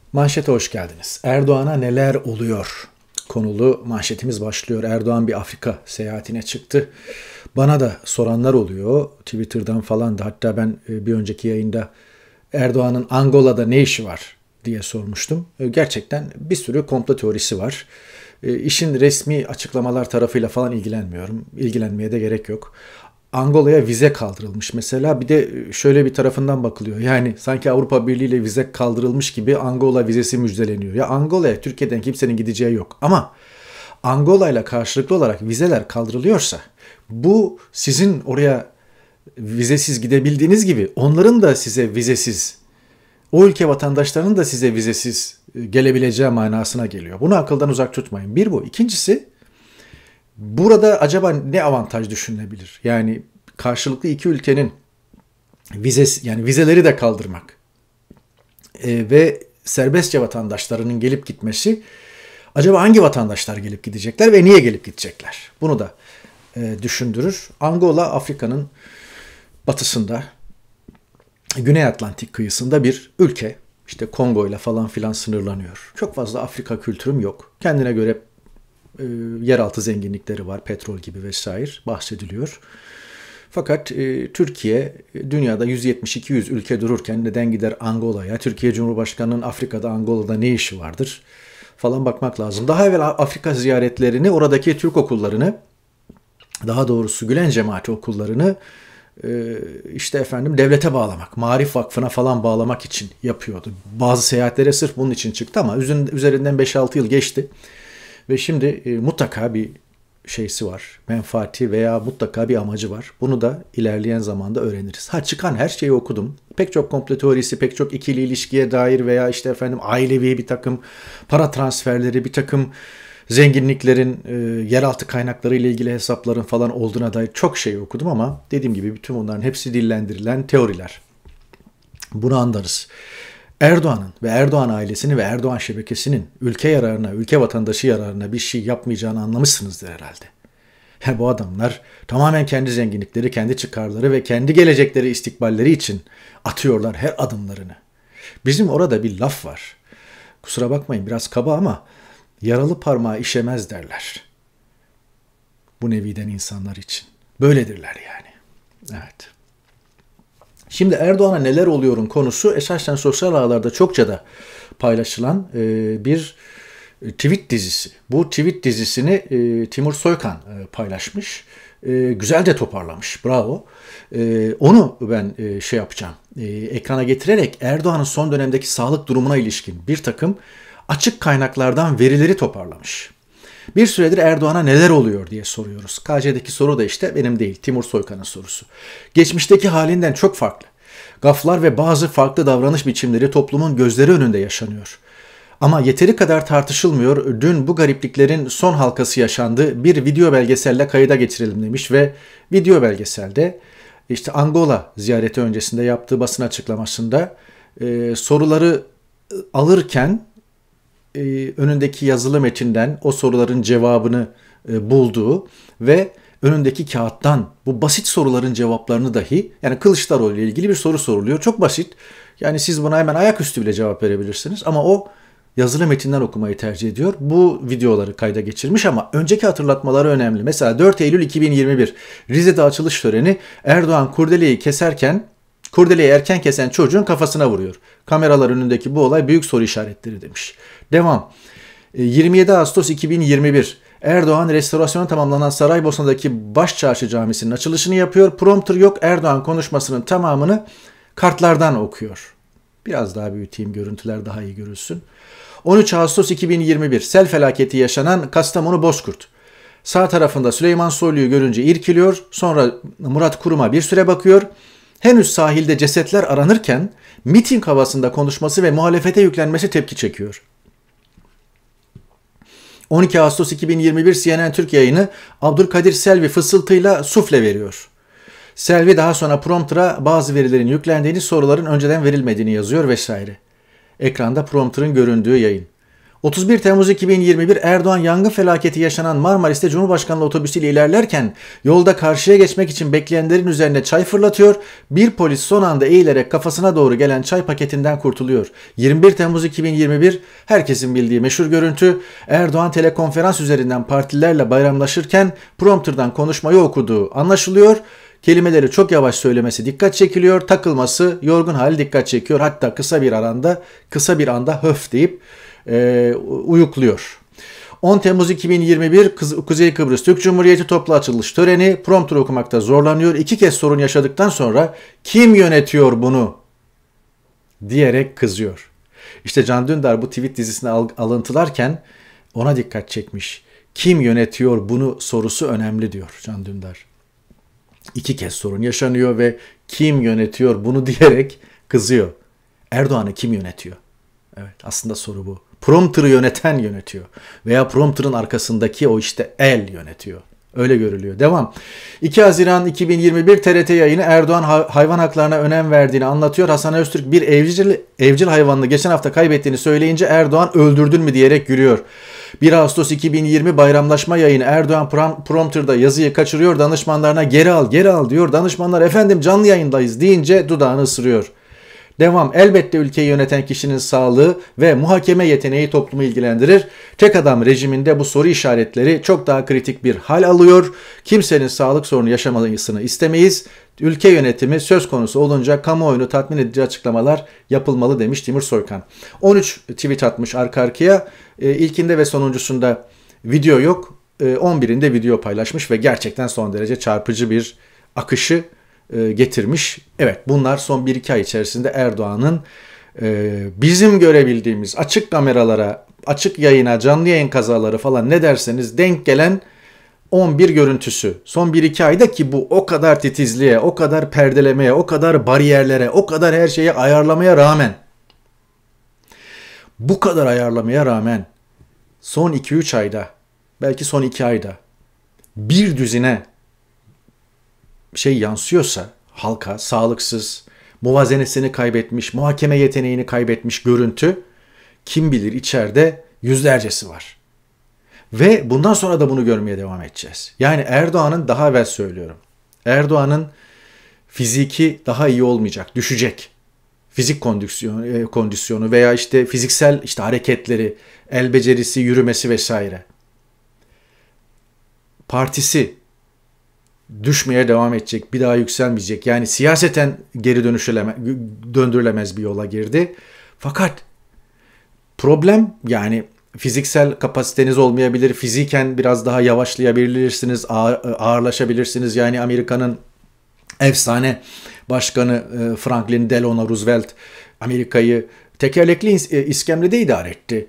Manşete hoş geldiniz. Erdoğan'a neler oluyor? Konulu manşetimiz başlıyor. Erdoğan bir Afrika seyahatine çıktı. Bana da soranlar oluyor. Twitter'dan falan da, hatta ben bir önceki yayında Erdoğan'ın Angola'da ne işi var diye sormuştum. Gerçekten bir sürü komplo teorisi var. İşin resmi açıklamalar tarafıyla falan ilgilenmiyorum. İlgilenmeye de gerek yok. Angola'ya vize kaldırılmış mesela. Bir de şöyle bir tarafından bakılıyor. Yani sanki Avrupa Birliği ile vize kaldırılmış gibi Angola vizesi müjdeleniyor. Ya Angola'ya Türkiye'den kimsenin gideceği yok. Ama Angola ile karşılıklı olarak vizeler kaldırılıyorsa bu sizin oraya vizesiz gidebildiğiniz gibi onların da size vizesiz, o ülke vatandaşlarının da size vizesiz gelebileceği manasına geliyor. Bunu akıldan uzak tutmayın. Bir bu. İkincisi, burada acaba ne avantaj düşünülebilir? Yani karşılıklı iki ülkenin vizeleri de kaldırmak ve serbestçe vatandaşlarının gelip gitmesi, acaba hangi vatandaşlar gelip gidecekler ve niye gelip gidecekler? Bunu da düşündürür. Angola, Afrika'nın batısında, Güney Atlantik kıyısında bir ülke. İşte Kongo ile falan filan sınırlanıyor. Çok fazla Afrika kültürüm yok. Kendine göre yeraltı zenginlikleri var, petrol gibi vesaire bahsediliyor. Fakat Türkiye dünyada 170-200 ülke dururken neden gider Angola'ya? Türkiye Cumhurbaşkanı'nın Afrika'da, Angola'da ne işi vardır falan bakmak lazım. Daha evvel Afrika ziyaretlerini, oradaki Türk okullarını, daha doğrusu Gülen cemaati okullarını devlete bağlamak, Maarif Vakfı'na falan bağlamak için yapıyordu. Bazı seyahatlere sırf bunun için çıktı ama üzerinden 5-6 yıl geçti. Ve şimdi mutlaka bir şeysi var, menfaati veya mutlaka bir amacı var. Bunu da ilerleyen zamanda öğreniriz. Çıkan her şeyi okudum. Pek çok komplo teorisi, pek çok ikili ilişkiye dair veya ailevi bir takım para transferleri, bir takım zenginliklerin, yeraltı kaynakları ile ilgili hesapların falan olduğuna dair çok şey okudum ama dediğim gibi bütün bunların hepsi dillendirilen teoriler. Bunu anlarız. Erdoğan'ın ve Erdoğan ailesinin ve Erdoğan şebekesinin ülke yararına, ülke vatandaşı yararına bir şey yapmayacağını anlamışsınızdır herhalde. Bu adamlar tamamen kendi zenginlikleri, kendi çıkarları ve kendi gelecekleri, istikballeri için atıyorlar her adımlarını. Bizim orada bir laf var. Kusura bakmayın, biraz kaba ama yaralı parmağı işemez derler. Bu neviden insanlar için. Böyledirler yani. Evet. Şimdi Erdoğan'a neler oluyorun konusu esasen sosyal ağlarda çokça da paylaşılan bir tweet dizisi. Bu tweet dizisini Timur Soykan paylaşmış. Güzel de toparlamış. Bravo. Onu ben yapacağım. Ekrana getirerek Erdoğan'ın son dönemdeki sağlık durumuna ilişkin bir takım açık kaynaklardan verileri toparlamış. Bir süredir Erdoğan'a neler oluyor diye soruyoruz. KC'deki soru da işte benim değil, Timur Soykan'ın sorusu. Geçmişteki halinden çok farklı. Gaflar ve bazı farklı davranış biçimleri toplumun gözleri önünde yaşanıyor. Ama yeteri kadar tartışılmıyor. Dün bu garipliklerin son halkası yaşandı. Bir video belgeselle kayıda geçirelim demiş ve video belgeselde Angola ziyareti öncesinde yaptığı basın açıklamasında soruları alırken önündeki yazılı metinden o soruların cevabını bulduğu ve önündeki kağıttan bu basit soruların cevaplarını dahi, yani Kılıçdaroğlu ile ilgili bir soru soruluyor. Çok basit. Yani siz buna hemen ayaküstü bile cevap verebilirsiniz ama o yazılı metinden okumayı tercih ediyor. Bu videoları kayda geçirmiş ama önceki hatırlatmaları önemli. Mesela 4 Eylül 2021 Rize'de açılış töreni, Erdoğan kurdeleyi erken kesen çocuğun kafasına vuruyor. Kameralar önündeki bu olay büyük soru işaretleri demiş. Devam. 27 Ağustos 2021 Erdoğan restorasyonu tamamlanan Saraybosna'daki Başçarşı Camisi'nin açılışını yapıyor. Prompter yok. Erdoğan konuşmasının tamamını kartlardan okuyor. Biraz daha büyüteyim, görüntüler daha iyi görülsün. 13 Ağustos 2021 sel felaketi yaşanan Kastamonu Bozkurt. Sağ tarafında Süleyman Soylu'yu görünce irkiliyor. Sonra Murat Kurum'a bir süre bakıyor. Henüz sahilde cesetler aranırken miting havasında konuşması ve muhalefete yüklenmesi tepki çekiyor. 12 Ağustos 2021 CNN Türk yayını Abdülkadir Selvi fısıltıyla sufle veriyor. Selvi daha sonra prompter'a bazı verilerin yüklendiğini, soruların önceden verilmediğini yazıyor vesaire. Ekranda prompter'ın göründüğü yayın. 31 Temmuz 2021 Erdoğan yangın felaketi yaşanan Marmaris'te Cumhurbaşkanlığı otobüsüyle ilerlerken yolda karşıya geçmek için bekleyenlerin üzerine çay fırlatıyor. Bir polis son anda eğilerek kafasına doğru gelen çay paketinden kurtuluyor. 21 Temmuz 2021 herkesin bildiği meşhur görüntü, Erdoğan telekonferans üzerinden partilerle bayramlaşırken prompterdan konuşmayı okuduğu anlaşılıyor. Kelimeleri çok yavaş söylemesi dikkat çekiliyor, takılması, yorgun hali dikkat çekiyor. Hatta kısa bir anda höf deyip uyukluyor. 10 Temmuz 2021 Kuzey Kıbrıs Türk Cumhuriyeti toplu açılış töreni, prompter okumakta zorlanıyor. 2 kez sorun yaşadıktan sonra kim yönetiyor bunu diyerek kızıyor. İşte Can Dündar bu tweet dizisini alıntılarken ona dikkat çekmiş. Kim yönetiyor bunu sorusu önemli diyor Can Dündar. 2 kez sorun yaşanıyor ve kim yönetiyor bunu diyerek kızıyor. Erdoğan'ı kim yönetiyor? Evet, aslında soru bu. Prompter'ı yöneten yönetiyor. Veya prompter'ın arkasındaki o işte el yönetiyor. Öyle görülüyor. Devam. 2 Haziran 2021 TRT yayını Erdoğan hayvan haklarına önem verdiğini anlatıyor. Hasan Öztürk bir evcil hayvanını geçen hafta kaybettiğini söyleyince Erdoğan öldürdün mü diyerek gülüyor. 1 Ağustos 2020 bayramlaşma yayını Erdoğan prompter'da yazıyı kaçırıyor. Danışmanlarına geri al diyor. Danışmanlar efendim canlı yayındayız deyince dudağını ısırıyor. Devam. Elbette ülkeyi yöneten kişinin sağlığı ve muhakeme yeteneği toplumu ilgilendirir. Tek adam rejiminde bu soru işaretleri çok daha kritik bir hal alıyor. Kimsenin sağlık sorunu yaşamasını istemeyiz. Ülke yönetimi söz konusu olunca kamuoyunu tatmin edici açıklamalar yapılmalı demiş Timur Soykan. 13 tweet atmış arka arkaya. İlkinde ve sonuncusunda video yok. 11'inde video paylaşmış ve gerçekten son derece çarpıcı bir akışı getirmiş. Evet, bunlar son 1-2 ay içerisinde Erdoğan'ın bizim görebildiğimiz açık kameralara, açık yayına, canlı yayın kazaları falan ne derseniz denk gelen 11 görüntüsü. Son 1-2 ayda ki bu o kadar titizliğe, o kadar perdelemeye, o kadar bariyerlere, o kadar her şeyi ayarlamaya rağmen, bu kadar ayarlamaya rağmen son 2-3 ayda, belki son 2 ayda bir düzine şey yansıyorsa halka, sağlıksız, muvazenesini kaybetmiş, muhakeme yeteneğini kaybetmiş görüntü, kim bilir içeride yüzlercesi var. Ve bundan sonra da bunu görmeye devam edeceğiz. Yani Erdoğan'ın, daha evvel söylüyorum, Erdoğan'ın fiziki daha iyi olmayacak, düşecek. Fizik kondisyonu veya işte fiziksel işte hareketleri, el becerisi, yürümesi vesaire. Partisi düşmeye devam edecek, bir daha yükselmeyecek. Yani siyaseten geri döndürülemez bir yola girdi. Fakat problem, yani fiziksel kapasiteniz olmayabilir, fiziken biraz daha yavaşlayabilirsiniz, ağırlaşabilirsiniz. Yani Amerika'nın efsane başkanı Franklin Delano Roosevelt Amerika'yı tekerlekli iskemlede idare etti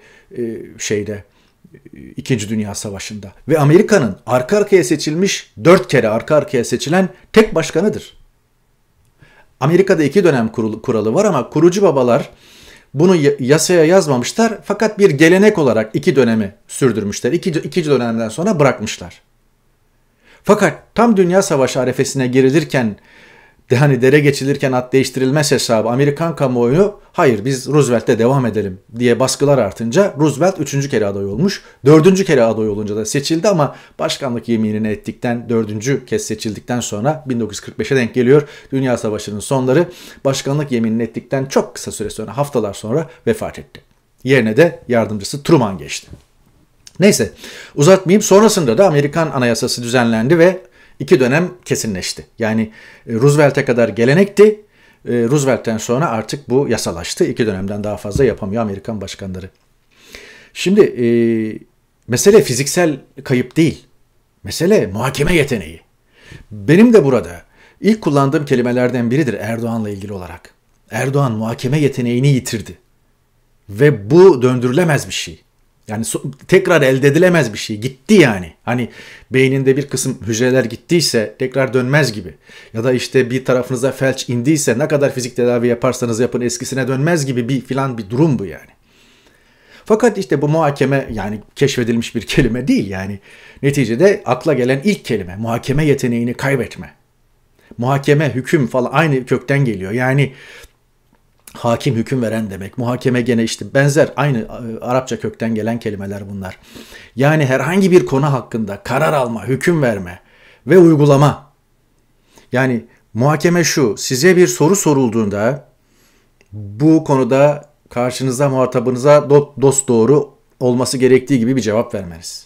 İkinci Dünya Savaşı'nda. Ve Amerika'nın arka arkaya seçilmiş, 4 kere arka arkaya seçilen tek başkanıdır. Amerika'da 2 dönem kuralı var ama kurucu babalar bunu yasaya yazmamışlar. Fakat bir gelenek olarak 2 dönemi sürdürmüşler. 2 dönemden sonra bırakmışlar. Fakat tam Dünya Savaşı arefesine girilirken, hani dere geçilirken at değiştirilmez hesabı Amerikan kamuoyu hayır biz Roosevelt'te devam edelim diye baskılar artınca Roosevelt 3. kere aday olmuş. 4. kere aday olunca da seçildi ama başkanlık yeminini ettikten 4. kez seçildikten sonra 1945'e denk geliyor. Dünya Savaşı'nın sonları, başkanlık yeminini ettikten çok kısa süre sonra, haftalar sonra vefat etti. Yerine de yardımcısı Truman geçti. Neyse, uzatmayayım. Sonrasında da Amerikan Anayasası düzenlendi ve 2 dönem kesinleşti. Yani Roosevelt'e kadar gelenekti. Roosevelt'ten sonra artık bu yasalaştı. 2 dönemden daha fazla yapamıyor Amerikan başkanları. Şimdi mesele fiziksel kayıp değil. Mesele muhakeme yeteneği. Benim de burada ilk kullandığım kelimelerden biridir Erdoğan'la ilgili olarak. Erdoğan muhakeme yeteneğini yitirdi. Ve bu döndürülemez bir şey. Yani tekrar elde edilemez bir şey. Gitti yani. Hani beyninde bir kısım hücreler gittiyse tekrar dönmez gibi. Ya da işte bir tarafınıza felç indiyse ne kadar fizik tedavi yaparsanız yapın eskisine dönmez gibi bir durum bu yani. Fakat işte bu muhakeme yani keşfedilmiş bir kelime değil yani. Neticede akla gelen ilk kelime muhakeme yeteneğini kaybetme. Muhakeme, hüküm falan aynı kökten geliyor. Yani Hakim hüküm veren demek. Muhakeme gene işte benzer aynı Arapça kökten gelen kelimeler bunlar. Yani herhangi bir konu hakkında karar alma, hüküm verme ve uygulama. Yani muhakeme şu, size bir soru sorulduğunda bu konuda karşınıza muhatabınıza dosdoğru olması gerektiği gibi bir cevap vermeniz.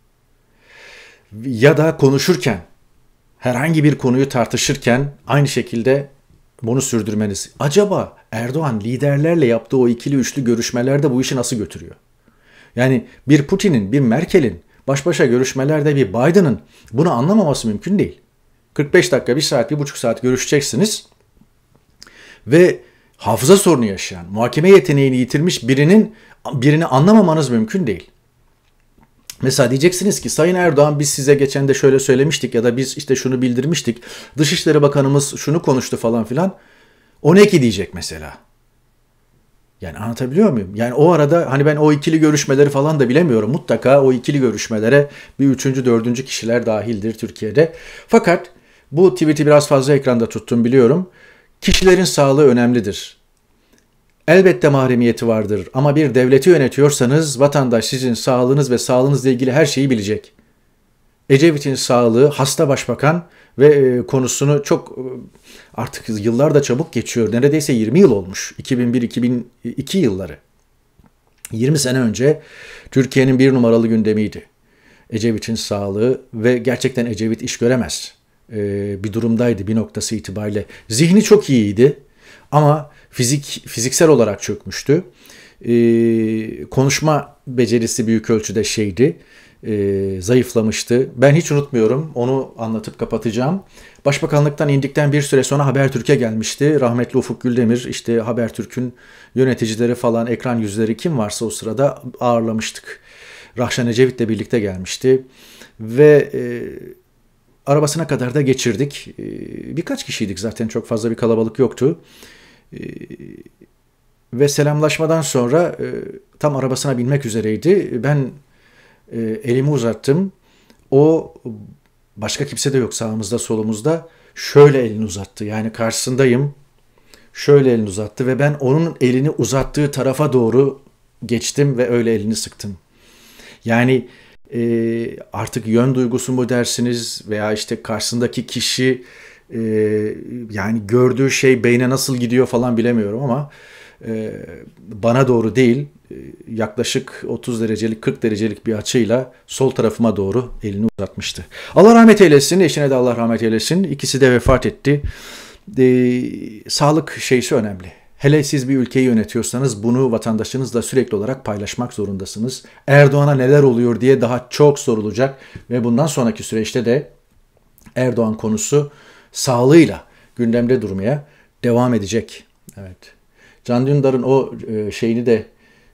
Ya da konuşurken, herhangi bir konuyu tartışırken aynı şekilde bunu sürdürmeniz. Acaba Erdoğan liderlerle yaptığı o ikili üçlü görüşmelerde bu işi nasıl götürüyor? Yani bir Putin'in, bir Merkel'in baş başa görüşmelerde bir Biden'ın bunu anlamaması mümkün değil. 45 dakika, 1 saat, 1,5 saat görüşeceksiniz ve hafıza sorunu yaşayan, muhakeme yeteneğini yitirmiş birini anlamamanız mümkün değil. Mesela diyeceksiniz ki Sayın Erdoğan biz size geçen de şöyle söylemiştik ya da biz işte şunu bildirmiştik. Dışişleri Bakanımız şunu konuştu falan filan. O ne ki diyecek mesela. Yani anlatabiliyor muyum? Yani o arada hani ben o ikili görüşmeleri falan da bilemiyorum. Mutlaka o ikili görüşmelere bir üçüncü, dördüncü kişiler dahildir Türkiye'de. Fakat bu tweet'i biraz fazla ekranda tuttum biliyorum. Kişilerin sağlığı önemlidir. Elbette mahremiyeti vardır ama bir devleti yönetiyorsanız vatandaş sizin sağlığınız ve sağlığınızla ilgili her şeyi bilecek. Ecevit'in sağlığı, hasta başbakan ve konusunu çok artık yıllar da çabuk geçiyor. Neredeyse 20 yıl olmuş. 2001-2002 yılları. 20 sene önce Türkiye'nin bir numaralı gündemiydi. Ecevit'in sağlığı ve gerçekten Ecevit iş göremez bir durumdaydı bir noktası itibariyle. Zihni çok iyiydi ama fiziksel olarak çökmüştü. Konuşma becerisi büyük ölçüde zayıflamıştı. Ben hiç unutmuyorum. Onu anlatıp kapatacağım. Başbakanlıktan indikten bir süre sonra Habertürk'e gelmişti. Rahmetli Ufuk Güldemir, işte Habertürk'ün yöneticileri falan, ekran yüzleri kim varsa o sırada ağırlamıştık. Rahşan Ecevit'le birlikte gelmişti. Ve arabasına kadar da geçirdik. Birkaç kişiydik zaten, çok fazla bir kalabalık yoktu. Ve selamlaşmadan sonra tam arabasına binmek üzereydi. Ben elimi uzattım. O başka kimse de yok sağımızda solumuzda. Şöyle elini uzattı. Yani karşısındayım. Şöyle elini uzattı ve ben onun elini uzattığı tarafa doğru geçtim ve öyle elini sıktım. Yani artık yön duygusu mu dersiniz veya işte karşısındaki kişi yani gördüğü şey beyne nasıl gidiyor falan bilemiyorum ama bana doğru değil, yaklaşık 30 derecelik 40 derecelik bir açıyla sol tarafıma doğru elini uzatmıştı. Allah rahmet eylesin, eşine de Allah rahmet eylesin. İkisi de vefat etti. Sağlık şeysi önemli. Hele siz bir ülkeyi yönetiyorsanız bunu vatandaşınızla sürekli olarak paylaşmak zorundasınız. Erdoğan'a neler oluyor diye daha çok sorulacak ve bundan sonraki süreçte de Erdoğan konusu sağlığıyla gündemde durmaya devam edecek. Evet. Can Dündar'ın o şeyini de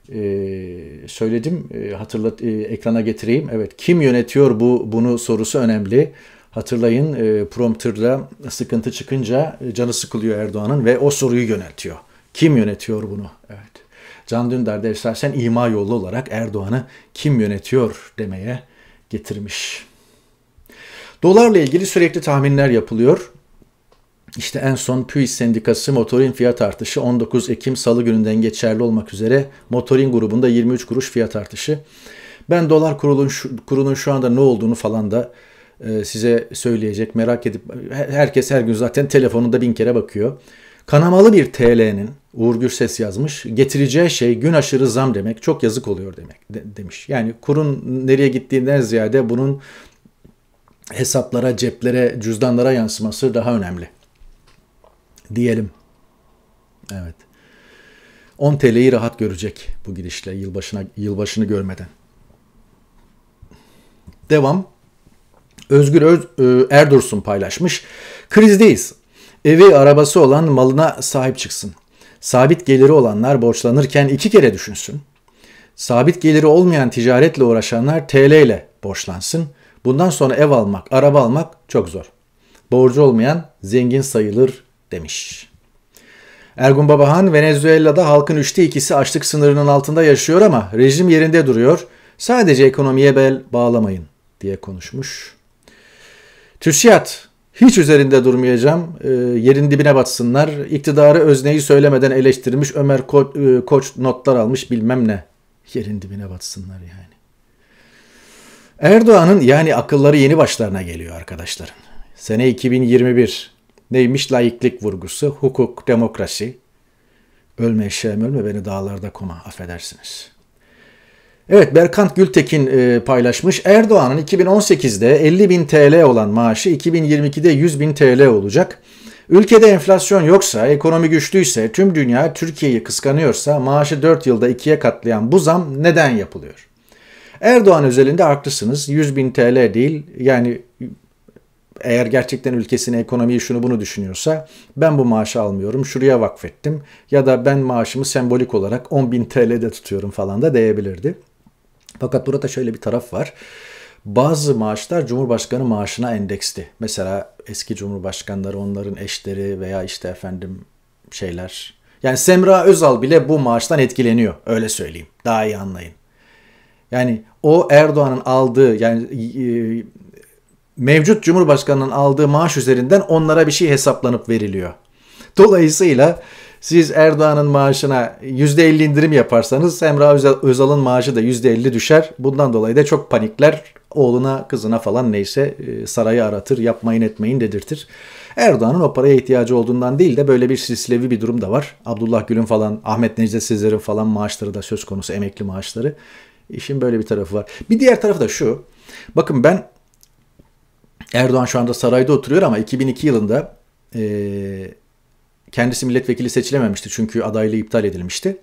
söyledim. Ekrana getireyim. Evet. Kim yönetiyor bunu sorusu önemli. Hatırlayın, prompterda sıkıntı çıkınca canı sıkılıyor Erdoğan'ın ve o soruyu yöneltiyor. Kim yönetiyor bunu? Evet. Can Dündar da esasen ima yolu olarak Erdoğan'ı kim yönetiyor demeye getirmiş. Dolarla ilgili sürekli tahminler yapılıyor. İşte en son PÜİ Sendikası motorin fiyat artışı 19 Ekim Salı gününden geçerli olmak üzere motorin grubunda 23 kuruş fiyat artışı. Ben dolar kurunun şu anda ne olduğunu falan da size söyleyecek, merak edip herkes her gün zaten telefonunda 1000 kere bakıyor. Kanamalı bir TL'nin, Uğur Gürses yazmış, getireceği şey gün aşırı zam demek, çok yazık oluyor demiş. Yani kurun nereye gittiğinden ziyade bunun hesaplara, ceplere, cüzdanlara yansıması daha önemli. Diyelim. Evet. 10 TL'yi rahat görecek bu gidişle yılbaşını görmeden. Devam. Özgür Erdursun paylaşmış. Krizdeyiz. Evi, arabası olan malına sahip çıksın. Sabit geliri olanlar borçlanırken 2 kere düşünsün. Sabit geliri olmayan ticaretle uğraşanlar TL ile borçlansın. Bundan sonra ev almak, araba almak çok zor. Borcu olmayan zengin sayılır demiş. Ergun Babahan, Venezuela'da halkın 3'te 2'si açlık sınırının altında yaşıyor ama rejim yerinde duruyor. Sadece ekonomiye bel bağlamayın diye konuşmuş. TÜSİAD Hiç üzerinde durmayacağım. Yerin dibine batsınlar. İktidarı özneyi söylemeden eleştirmiş. Ömer Koç notlar almış bilmem ne. Yerin dibine batsınlar yani. Erdoğan'ın yani akılları yeni başlarına geliyor arkadaşlarım. Sene 2021. Neymiş? Laiklik vurgusu, hukuk, demokrasi. Ölme eşeğim ölme beni dağlarda koma, affedersiniz. Evet, Berkant Gültekin paylaşmış. Erdoğan'ın 2018'de 50.000 TL olan maaşı 2022'de 100.000 TL olacak. Ülkede enflasyon yoksa, ekonomi güçlüyse, tüm dünya Türkiye'yi kıskanıyorsa maaşı 4 yılda 2'ye katlayan bu zam neden yapılıyor? Erdoğan özelinde haklısınız. 100.000 TL değil, yani eğer gerçekten ülkesine, ekonomiyi şunu bunu düşünüyorsa ben bu maaşı almıyorum, şuraya vakfettim ya da ben maaşımı sembolik olarak 10.000 TL'de tutuyorum falan da diyebilirdi. Fakat burada şöyle bir taraf var. Bazı maaşlar Cumhurbaşkanı maaşına endeksli. Mesela eski Cumhurbaşkanları, onların eşleri veya işte efendim şeyler. Yani Semra Özal bile bu maaştan etkileniyor. Öyle söyleyeyim. Daha iyi anlayın. Yani o Erdoğan'ın aldığı yani mevcut Cumhurbaşkanı'nın aldığı maaş üzerinden onlara bir şey hesaplanıp veriliyor. Dolayısıyla siz Erdoğan'ın maaşına %50 indirim yaparsanız Semra Özal'ın maaşı da %50 düşer. Bundan dolayı da çok panikler. Oğluna, kızına falan neyse sarayı aratır, yapmayın etmeyin dedirtir. Erdoğan'ın o paraya ihtiyacı olduğundan değil de böyle bir silsilevi bir durum da var. Abdullah Gül'ün falan, Ahmet Necdet Sezer'in falan maaşları da söz konusu, emekli maaşları. İşin böyle bir tarafı var. Bir diğer tarafı da şu. Bakın Erdoğan şu anda sarayda oturuyor ama 2002 yılında kendisi milletvekili seçilememişti çünkü adaylığı iptal edilmişti.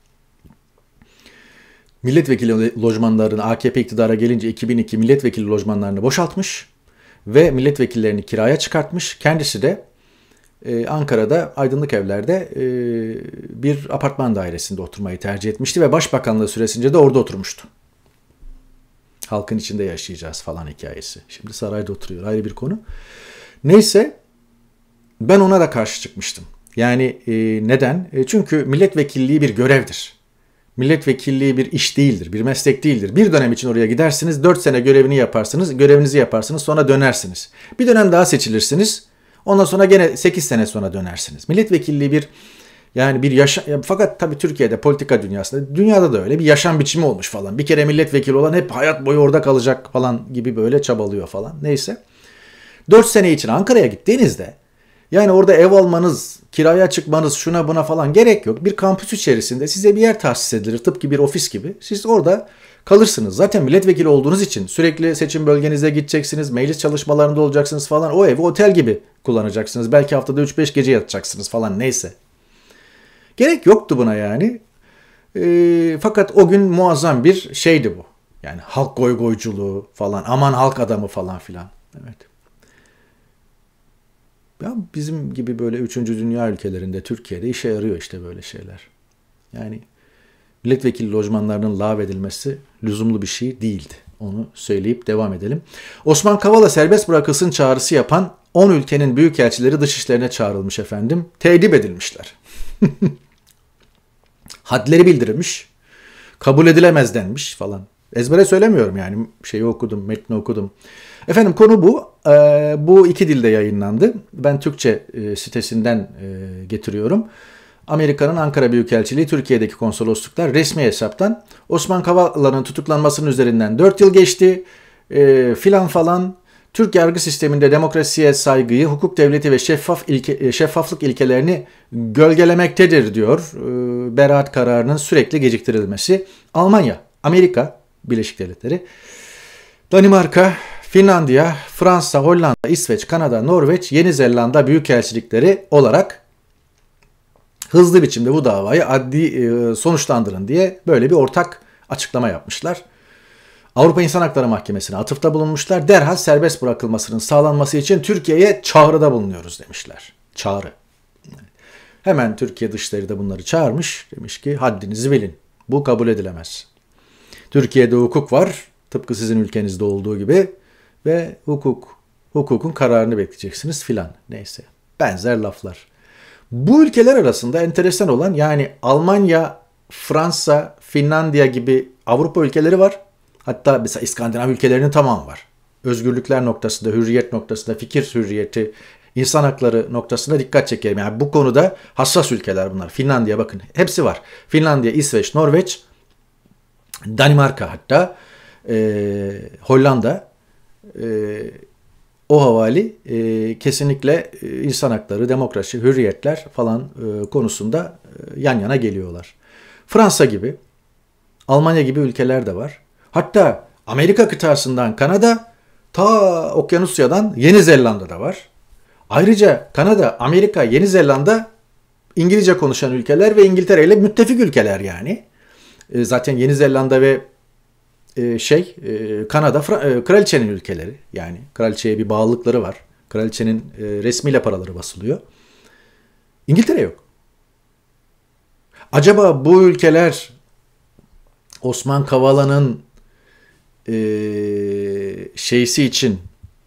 Milletvekili lojmanlarını AKP iktidara gelince 2002 milletvekili lojmanlarını boşaltmış ve milletvekillerini kiraya çıkartmış. Kendisi de Ankara'da Aydınlık Evler'de bir apartman dairesinde oturmayı tercih etmişti ve başbakanlığı süresince de orada oturmuştu. Halkın içinde yaşayacağız falan hikayesi. Şimdi sarayda oturuyor, ayrı bir konu. Neyse ben ona da karşı çıkmıştım. Yani neden? Çünkü milletvekilliği bir görevdir. Milletvekilliği bir iş değildir, bir meslek değildir. Bir dönem için oraya gidersiniz, 4 sene görevinizi yaparsınız, sonra dönersiniz. Bir dönem daha seçilirsiniz, ondan sonra gene 8 sene sonra dönersiniz. Milletvekilliği fakat tabii Türkiye'de politika dünyasında, dünyada da öyle bir yaşam biçimi olmuş falan. Bir kere milletvekili olan hep hayat boyu orada kalacak falan gibi böyle çabalıyor falan. Neyse. 4 sene için Ankara'ya gittiğinizde yani orada ev almanız, kiraya çıkmanız, şuna buna falan gerek yok. Bir kampüs içerisinde size bir yer tahsis edilir. Tıpkı bir ofis gibi. Siz orada kalırsınız. Zaten milletvekili olduğunuz için sürekli seçim bölgenize gideceksiniz. Meclis çalışmalarında olacaksınız falan. O evi otel gibi kullanacaksınız. Belki haftada 3-5 gece yatacaksınız falan neyse. Gerek yoktu buna yani. Fakat o gün muazzam bir şeydi bu. Yani halk goygoyculuğu falan. Aman halk adamı falan filan. Evet. Ya bizim gibi böyle 3. dünya ülkelerinde, Türkiye'de işe yarıyor işte böyle şeyler. Yani milletvekili lojmanlarının lağvedilmesi lüzumlu bir şey değildi. Onu söyleyip devam edelim. Osman Kavala serbest bırakılsın çağrısı yapan 10 ülkenin büyükelçileri dışişlerine çağrılmış efendim. Tedip edilmişler. Hadleri bildirilmiş. Kabul edilemez denmiş falan. Ezbere söylemiyorum yani. Şeyi okudum, metni okudum. Efendim konu bu. Bu 2 dilde yayınlandı. Ben Türkçe sitesinden getiriyorum. Amerika'nın Ankara Büyükelçiliği, Türkiye'deki konsolosluklar resmi hesaptan Osman Kavala'nın tutuklanmasının üzerinden 4 yıl geçti. Filan falan. Türk yargı sisteminde demokrasiye saygıyı, hukuk devleti ve şeffaflık ilkelerini gölgelemektedir diyor. Beraat kararının sürekli geciktirilmesi. Almanya, Amerika Birleşik Devletleri, Danimarka, Finlandiya, Fransa, Hollanda, İsveç, Kanada, Norveç, Yeni Zelanda büyükelçilikleri olarak hızlı biçimde bu davayı adli sonuçlandırın diye böyle bir ortak açıklama yapmışlar. Avrupa İnsan Hakları Mahkemesi'ne atıfta bulunmuşlar. Derhal serbest bırakılmasının sağlanması için Türkiye'ye çağrıda bulunuyoruz demişler. Çağrı. Hemen Türkiye Dışişleri de bunları çağırmış. Demiş ki haddinizi bilin. Bu kabul edilemez. Türkiye'de hukuk var. Tıpkı sizin ülkenizde olduğu gibi. Ve hukukun kararını bekleyeceksiniz filan. Neyse. Benzer laflar. Bu ülkeler arasında enteresan olan yani Almanya, Fransa, Finlandiya gibi Avrupa ülkeleri var. Hatta mesela İskandinav ülkelerinin tamamı var. özgürlükler noktasında, hürriyet noktasında, fikir hürriyeti, insan hakları noktasında dikkat çekerim. Yani bu konuda hassas ülkeler bunlar. Finlandiya bakın hepsi var. Finlandiya, İsveç, Norveç, Danimarka hatta Hollanda o havali kesinlikle insan hakları, demokrasi, hürriyetler falan konusunda yan yana geliyorlar. Fransa gibi, Almanya gibi ülkeler de var. Hatta Amerika kıtasından Kanada, ta Okyanusya'dan Yeni Zelanda'da var. Ayrıca Kanada, Amerika, Yeni Zelanda İngilizce konuşan ülkeler ve İngiltere ile müttefik ülkeler yani. Zaten Yeni Zelanda ve Kanada kraliçenin ülkeleri. Yani kraliçeye bir bağlılıkları var. Kraliçenin resmiyle paraları basılıyor. İngiltere yok. Acaba bu ülkeler Osman Kavala'nın şeysi için,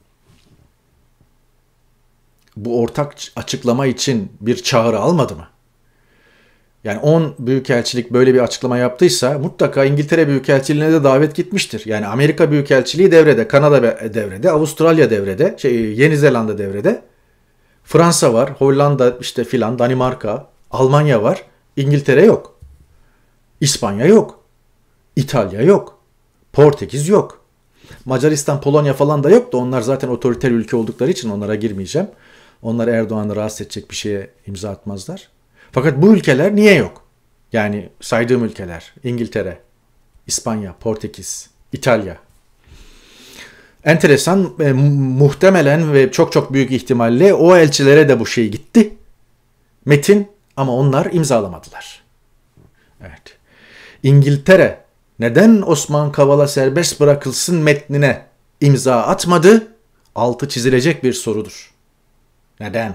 bu ortak açıklama için bir çağrı almadı mı? Yani 10 büyükelçilik böyle bir açıklama yaptıysa mutlaka İngiltere Büyükelçiliğine de davet gitmiştir. Yani Amerika Büyükelçiliği devrede, Kanada devrede, Avustralya devrede, Yeni Zelanda devrede. Fransa var, Hollanda işte filan, Danimarka, Almanya var. İngiltere yok. İspanya yok. İtalya yok. Portekiz yok. Macaristan, Polonya falan da yok da onlar zaten otoriter ülke oldukları için onlara girmeyeceğim. Onlar Erdoğan'ı rahatsız edecek bir şeye imza atmazlar. Fakat bu ülkeler niye yok? Yani saydığım ülkeler, İngiltere, İspanya, Portekiz, İtalya. Enteresan, muhtemelen ve çok çok büyük ihtimalle o elçilere de bu şey gitti. Metin, ama onlar imzalamadılar. Evet. İngiltere neden Osman Kavala serbest bırakılsın metnine imza atmadı? Altı çizilecek bir sorudur. Neden?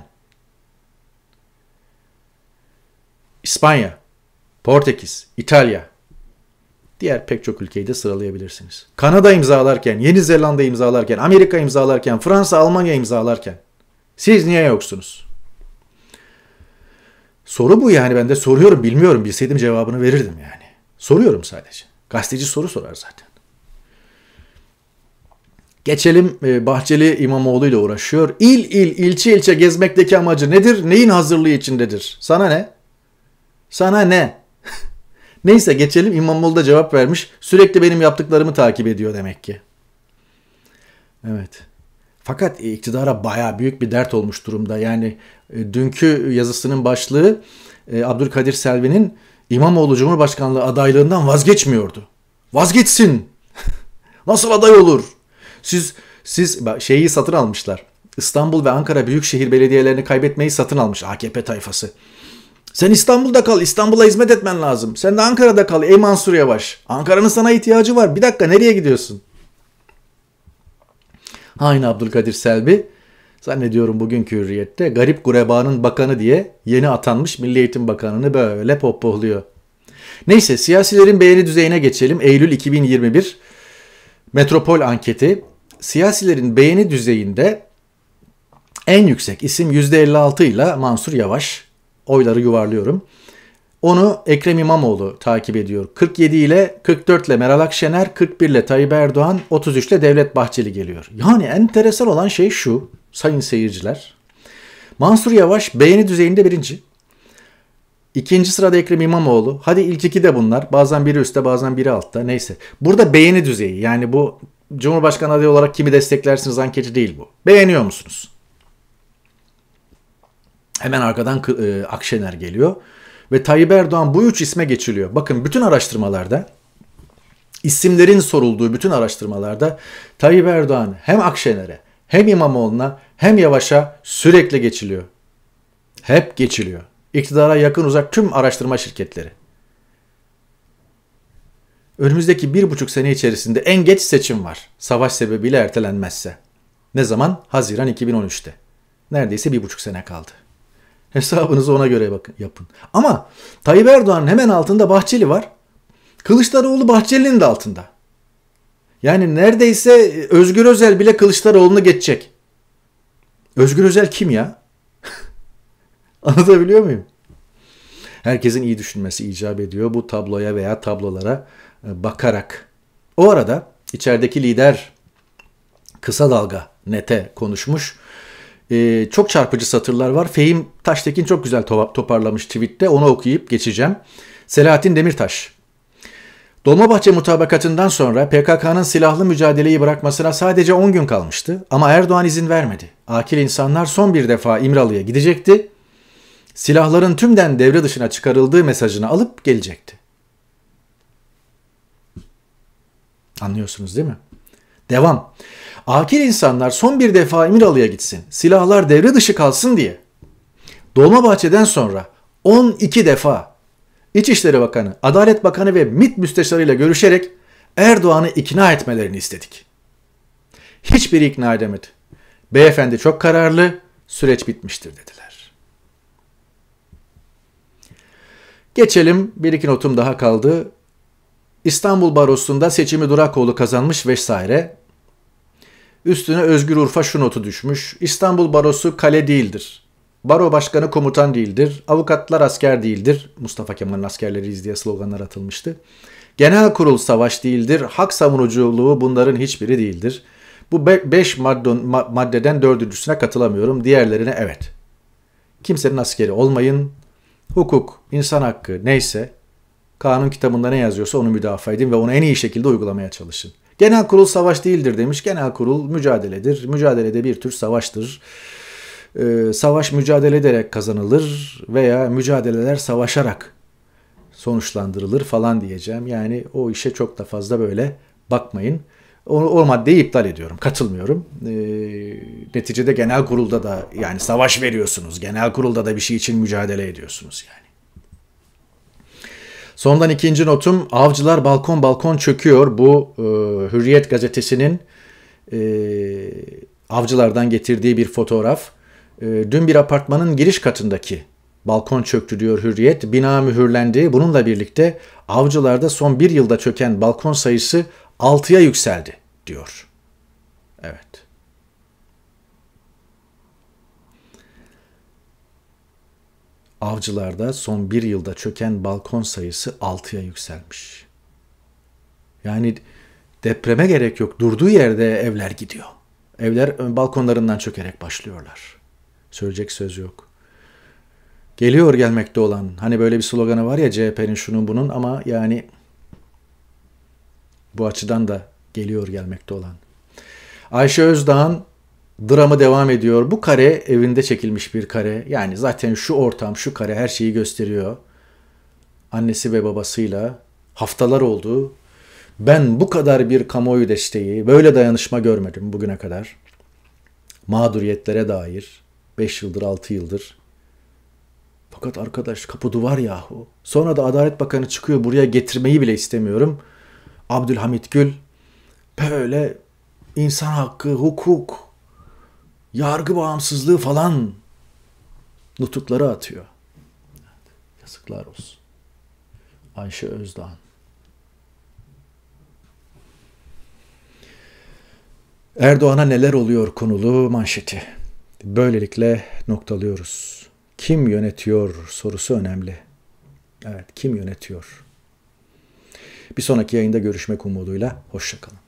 İspanya, Portekiz, İtalya, diğer pek çok ülkeyi de sıralayabilirsiniz. Kanada imzalarken, Yeni Zelanda imzalarken, Amerika imzalarken, Fransa, Almanya imzalarken siz niye yoksunuz? Soru bu yani, ben de soruyorum, bilmiyorum, bilseydim cevabını verirdim yani. Soruyorum sadece. Gazeteci soru sorar zaten. Geçelim, Bahçeli İmamoğlu ile uğraşıyor. İlçe ilçe gezmekteki amacı nedir? Neyin hazırlığı içindedir? Sana ne? Sana ne? Neyse geçelim, İmamoğlu da cevap vermiş. Sürekli benim yaptıklarımı takip ediyor demek ki. Evet. Fakat iktidara bayağı büyük bir dert olmuş durumda. Yani dünkü yazısının başlığı Abdülkadir Selvi'nin İmamoğlu Cumhurbaşkanlığı adaylığından vazgeçmiyordu. Vazgeçsin. Nasıl aday olur? Siz şeyi satın almışlar. İstanbul ve Ankara büyükşehir belediyelerini kaybetmeyi satın almış AKP tayfası. Sen İstanbul'da kal, İstanbul'a hizmet etmen lazım. Sen de Ankara'da kal ey Mansur Yavaş. Ankara'nın sana ihtiyacı var. Bir dakika, nereye gidiyorsun? Aynı Abdülkadir Selvi, zannediyorum bugünkü Hürriyet'te garip gurebanın bakanı diye yeni atanmış Milli Eğitim Bakanı'nı böyle pohpohluyor. Neyse, siyasilerin beğeni düzeyine geçelim. Eylül 2021 Metropol anketi. Siyasilerin beğeni düzeyinde en yüksek isim %56 ile Mansur Yavaş. Oyları yuvarlıyorum. Onu Ekrem İmamoğlu takip ediyor. 47 ile, 44 ile Meral Akşener, 41 ile Tayyip Erdoğan, 33 ile Devlet Bahçeli geliyor. Yani enteresan olan şey şu sayın seyirciler. Mansur Yavaş beğeni düzeyinde birinci. İkinci sırada Ekrem İmamoğlu. Hadi ilk iki de bunlar. Bazen biri üstte, bazen biri altta. Neyse. Burada beğeni düzeyi. Yani bu Cumhurbaşkanı adayı olarak kimi desteklersiniz anketi değil bu. Beğeniyor musunuz? Hemen arkadan Akşener geliyor. Ve Tayyip Erdoğan, bu üç isme geçiliyor. Bakın bütün araştırmalarda, isimlerin sorulduğu bütün araştırmalarda Tayyip Erdoğan hem Akşener'e, hem İmamoğlu'na, hem Yavaş'a sürekli geçiliyor. Hep geçiliyor. İktidara yakın uzak tüm araştırma şirketleri. Önümüzdeki 1,5 sene içerisinde en geç seçim var. Savaş sebebiyle ertelenmezse. Ne zaman? Haziran 2013'te. Neredeyse 1,5 sene kaldı. Hesabınızı ona göre yapın. Ama Tayyip Erdoğan'ın hemen altında Bahçeli var. Kılıçdaroğlu Bahçeli'nin de altında. Yani neredeyse Özgür Özel bile Kılıçdaroğlu'nu geçecek. Özgür Özel kim ya? Anlatabiliyor muyum? Herkesin iyi düşünmesi icap ediyor bu tabloya veya tablolara bakarak. O arada içerideki lider Kısa Dalga Net'e konuşmuş. Çok çarpıcı satırlar var. Fehim Taştekin çok güzel toparlamış tweette. Onu okuyup geçeceğim. Selahattin Demirtaş. Dolmabahçe mutabakatından sonra PKK'nın silahlı mücadeleyi bırakmasına sadece 10 gün kalmıştı. Ama Erdoğan izin vermedi. Akil insanlar son bir defa İmralı'ya gidecekti. Silahların tümden devre dışına çıkarıldığı mesajını alıp gelecekti. Anlıyorsunuz değil mi? Devam. Akil insanlar son bir defa İmralı'ya gitsin. Silahlar devre dışı kalsın diye. Dolmabahçe'den sonra 12 defa İçişleri Bakanı, Adalet Bakanı ve MİT müsteşarıyla görüşerek Erdoğan'ı ikna etmelerini istedik. Hiçbiri ikna edemedi. Beyefendi çok kararlı, süreç bitmiştir dediler. Geçelim, bir iki notum daha kaldı. İstanbul Barosu'nda seçimi Durakoğlu kazanmış vesaire. Üstüne Özgür Urfa şu notu düşmüş. İstanbul Barosu kale değildir. Baro başkanı komutan değildir. Avukatlar asker değildir. Mustafa Kemal'in askerleriyiz diye sloganlar atılmıştı. Genel kurul savaş değildir. Hak savunuculuğu bunların hiçbiri değildir. Bu 5 maddeden 4.'üne katılamıyorum. Diğerlerine evet. Kimsenin askeri olmayın. Hukuk, insan hakkı neyse, kanun kitabında ne yazıyorsa onu müdafaa edin ve onu en iyi şekilde uygulamaya çalışın. Genel kurul savaş değildir demiş. Genel kurul mücadeledir. Mücadelede bir tür savaştır. Savaş mücadele ederek kazanılır veya mücadeleler savaşarak sonuçlandırılır falan diyeceğim. Yani o işe çok da fazla böyle bakmayın. O maddeyi iptal ediyorum. Katılmıyorum. Neticede genel kurulda da yani savaş veriyorsunuz. Genel kurulda da bir şey için mücadele ediyorsunuz yani. Sondan ikinci notum, avcılar balkon balkon çöküyor. Bu Hürriyet gazetesinin avcılardan getirdiği bir fotoğraf. Dün bir apartmanın giriş katındaki balkon çöktü diyor Hürriyet. Bina mühürlendi. Bununla birlikte avcılarda son bir yılda çöken balkon sayısı 6'ya yükseldi diyor. Evet. Avcılarda son bir yılda çöken balkon sayısı 6'ya yükselmiş. Yani depreme gerek yok. Durduğu yerde evler gidiyor. Evler balkonlarından çökerek başlıyorlar. Söyleyecek söz yok. Geliyor gelmekte olan. Hani böyle bir sloganı var ya CHP'nin şunun bunun ama yani bu açıdan da geliyor gelmekte olan. Ayşe Özdağ'ın dramı devam ediyor. Bu kare evinde çekilmiş bir kare. Yani zaten şu ortam, şu kare her şeyi gösteriyor. Annesi ve babasıyla haftalar oldu. Ben bu kadar bir kamuoyu desteği, böyle dayanışma görmedim bugüne kadar. Mağduriyetlere dair 5 yıldır, 6 yıldır. Fakat arkadaş kapı duvar yahu. Sonra da Adalet Bakanı çıkıyor, buraya getirmeyi bile istemiyorum. Abdülhamit Gül böyle insan hakkı, hukuk, yargı bağımsızlığı falan nutukları atıyor. Yazıklar olsun. Ayşe Özdağ. Erdoğan'a neler oluyor konulu manşeti. Böylelikle noktalıyoruz. Kim yönetiyor sorusu önemli. Evet, kim yönetiyor? Bir sonraki yayında görüşmek umuduyla. Hoşça kalın.